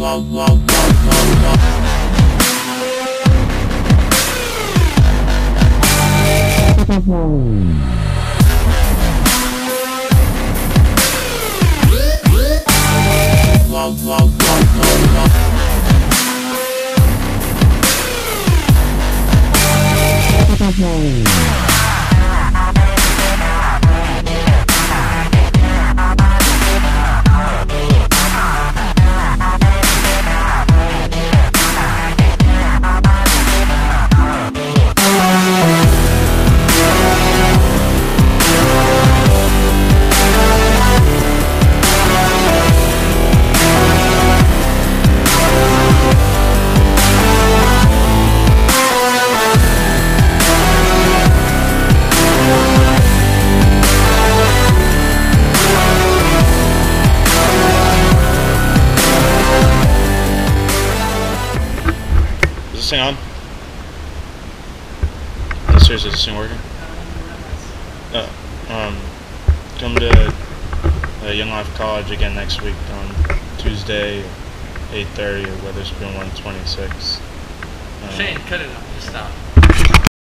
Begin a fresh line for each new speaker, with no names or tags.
Is this thing on? No, seriously, is this thing working? Come to Young Life College again next week on Tuesday, 8:30 at Weatherspoon 126.
Shane, cut it out. Just stop.